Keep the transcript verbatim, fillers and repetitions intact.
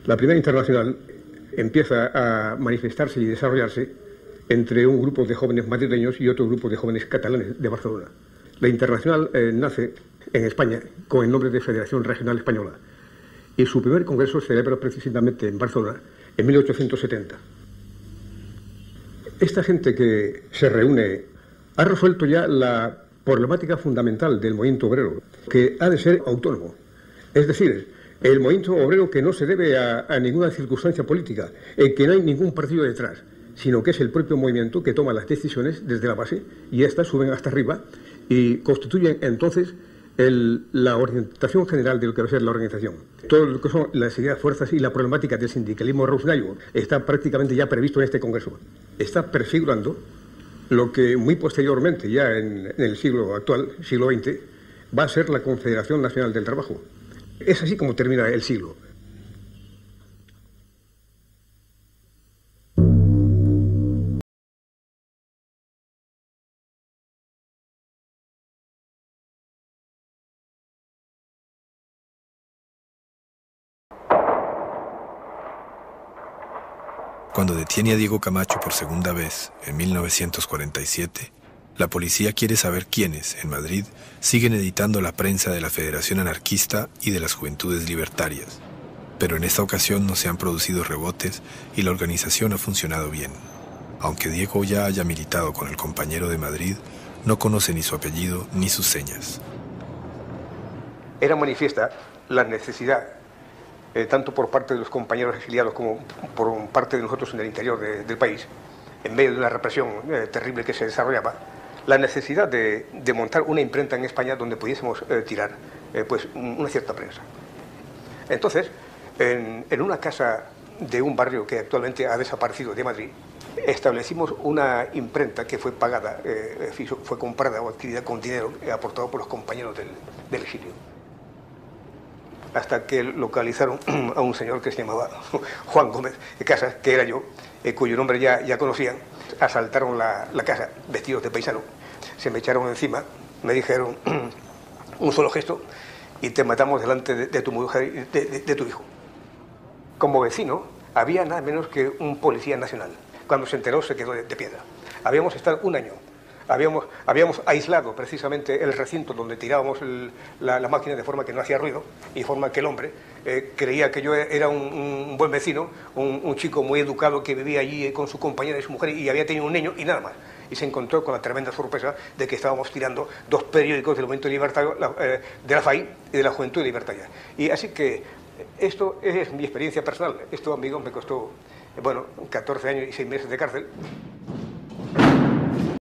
La primera internacional empieza a manifestarse y desarrollarse entre un grupo de jóvenes madrileños y otro grupo de jóvenes catalanes de Barcelona. La internacional eh, nace en España con el nombre de Federación Regional Española y su primer congreso se celebra precisamente en Barcelona en mil ochocientos setenta. Esta gente que se reúne ha resuelto ya la problemática fundamental del movimiento obrero, que ha de ser autónomo. Es decir, el movimiento obrero que no se debe a, a ninguna circunstancia política, en que no hay ningún partido detrás, sino que es el propio movimiento que toma las decisiones desde la base y éstas suben hasta arriba y constituyen entonces el, la orientación general de lo que va a ser la organización. Todo lo que son las ideas, fuerzas y la problemática del sindicalismo revolucionario está prácticamente ya previsto en este congreso. Está prefigurando lo que muy posteriormente, ya en, en el siglo actual, siglo veinte, va a ser la Confederación Nacional del Trabajo. Es así como termina el siglo. Cuando detiene a Diego Camacho por segunda vez, en mil novecientos cuarenta y siete, la policía quiere saber quiénes, en Madrid, siguen editando la prensa de la Federación Anarquista y de las Juventudes Libertarias. Pero en esta ocasión no se han producido rebotes y la organización ha funcionado bien. Aunque Diego ya haya militado con el compañero de Madrid, no conoce ni su apellido ni sus señas. Era manifiesta la necesidad, eh, tanto por parte de los compañeros exiliados como por parte de nosotros en el interior de, del país, en medio de una represión eh, terrible que se desarrollaba, la necesidad de, de montar una imprenta en España donde pudiésemos eh, tirar eh, pues, una cierta prensa. Entonces, en, en una casa de un barrio que actualmente ha desaparecido de Madrid, establecimos una imprenta que fue pagada, eh, fue comprada o adquirida con dinero eh, aportado por los compañeros del, del exilio. Hasta que localizaron a un señor que se llamaba Juan Gómez de Casas, que era yo, eh, cuyo nombre ya, ya conocían. Asaltaron la, la casa vestidos de paisano, se me echaron encima, me dijeron un solo gesto y te matamos delante de, de tu mujer y de, de, de tu hijo. Como vecino había nada menos que un policía nacional. Cuando se enteró se quedó de, de piedra. Habíamos estado un año. Habíamos, habíamos aislado precisamente el recinto donde tirábamos el, la, la máquina de forma que no hacía ruido y de forma que el hombre eh, creía que yo era un, un buen vecino, un, un chico muy educado que vivía allí con su compañera y su mujer y había tenido un niño y nada más. Y se encontró con la tremenda sorpresa de que estábamos tirando dos periódicos del movimiento libertario, la, eh, de la F A I y de la Juventud Libertaria. Y así que esto es mi experiencia personal. Esto, amigos, me costó, bueno, catorce años y seis meses de cárcel.